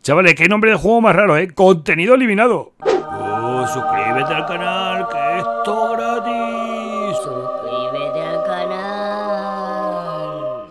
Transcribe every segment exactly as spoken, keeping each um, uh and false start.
Chavales, qué nombre de juego más raro, ¿eh? Contenido eliminado. Oh, suscríbete al canal, que esto es gratis. Suscríbete al canal.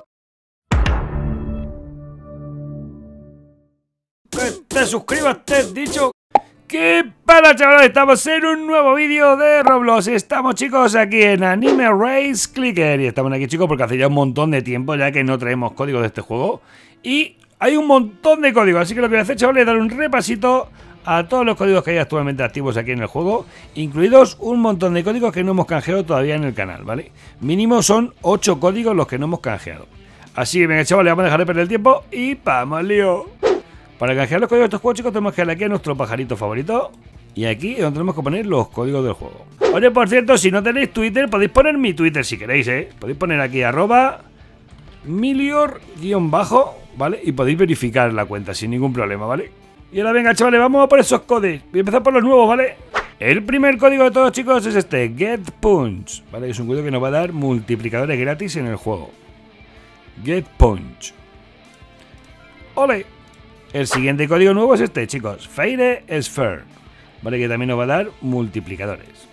Que te suscribas, te he dicho. ¿Qué pasa, chavales? Estamos en un nuevo vídeo de Roblox. Estamos, chicos, aquí en Anime Race Clicker. Y estamos aquí, chicos, porque hace ya un montón de tiempo ya que no traemos código de este juego. Y hay un montón de códigos, así que lo que voy a hacer, chavales, es dar un repasito a todos los códigos que hay actualmente activos aquí en el juego, incluidos un montón de códigos que no hemos canjeado todavía en el canal, ¿vale? Mínimo son ocho códigos los que no hemos canjeado. Así que, venga, chavales, vamos a dejar de perder el tiempo y vamos al lío. Para canjear los códigos de estos juegos, chicos, tenemos que darle aquí a nuestro pajarito favorito. Y aquí es donde tenemos que poner los códigos del juego. Oye, por cierto, si no tenéis Twitter, podéis poner mi Twitter si queréis, ¿eh? Podéis poner aquí arroba milior guión bajo, ¿vale? Y podéis verificar la cuenta sin ningún problema, ¿vale? Y ahora venga, chavales, vamos a por esos códigos. Voy a empezar por los nuevos, ¿vale? El primer código de todos, chicos, es este, Get Punch, ¿vale? Es un código que nos va a dar multiplicadores gratis en el juego. Get Punch. ¡Ole! El siguiente código nuevo es este, chicos, Fire Sphere, ¿vale? Que también nos va a dar multiplicadores.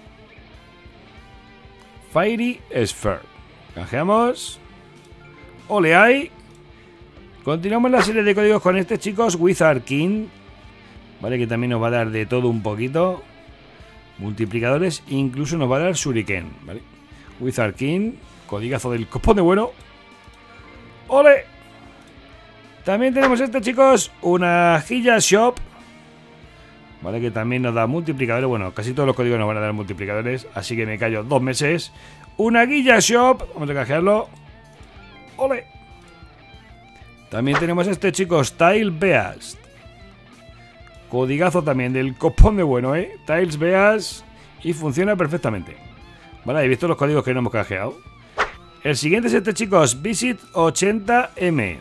Fairy Sphere. Canjeamos. ¡Ole ahí! Continuamos la serie de códigos con este, chicos, Wizard King, ¿vale? Que también nos va a dar de todo un poquito. Multiplicadores, incluso nos va a dar Shuriken, ¿vale? Wizard King, codigazo del copón de bueno. ¡Ole! También tenemos este, chicos, una Hilla Shop, ¿vale? Que también nos da multiplicadores. Bueno, casi todos los códigos nos van a dar multiplicadores, así que me callo dos meses. Una Guilla Shop, vamos a canjearlo. ¡Ole! También tenemos este, chicos, Tile Beast. Codigazo también del copón de bueno, ¿eh? Tiles Beast. Y funciona perfectamente. Vale, ¿habéis visto los códigos que no hemos canjeado? El siguiente es este, chicos, Visit ochenta M.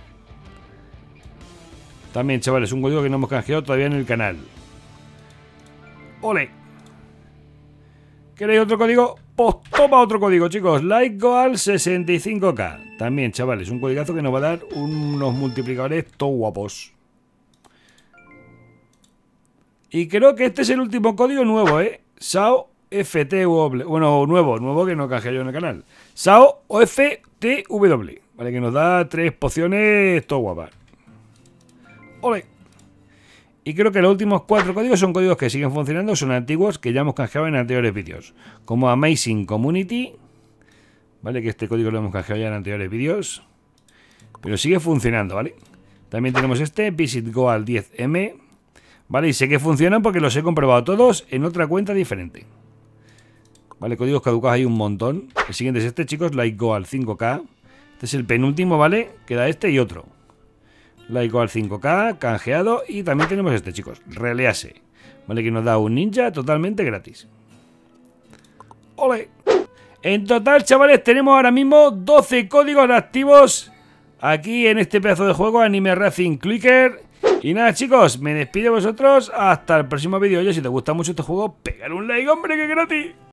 También, chavales, un código que no hemos canjeado todavía en el canal. ¡Ole! ¿Queréis otro código? Pues toma otro código, chicos. Like Goal sesenta y cinco K. También, chavales, un codigazo que nos va a dar unos multiplicadores todo guapos. Y creo que este es el último código nuevo, ¿eh? S A O F T W. Bueno, nuevo, nuevo que no canjeé yo en el canal. S A O O F T W. Vale, que nos da tres pociones todo guapas. ¡Ole! Y creo que los últimos cuatro códigos son códigos que siguen funcionando, son antiguos, que ya hemos canjeado en anteriores vídeos. Como Amazing Community, ¿vale? Que este código lo hemos canjeado ya en anteriores vídeos. Pero sigue funcionando, ¿vale? También tenemos este, Visit Goal diez M, ¿vale? Y sé que funcionan porque los he comprobado todos en otra cuenta diferente. ¿Vale? Códigos caducados hay un montón. El siguiente es este, chicos, Like Goal cinco K. Este es el penúltimo, ¿vale? Queda este y otro. Like Goal cinco K, canjeado. Y también tenemos este, chicos, Release, ¿vale? Que nos da un ninja totalmente gratis. ¡Ole! En total, chavales, tenemos ahora mismo doce códigos activos aquí en este pedazo de juego, Anime Racing Clicker. Y nada, chicos, me despido de vosotros. Hasta el próximo vídeo. Oye, si te gusta mucho este juego, pégale un like, hombre, que es gratis.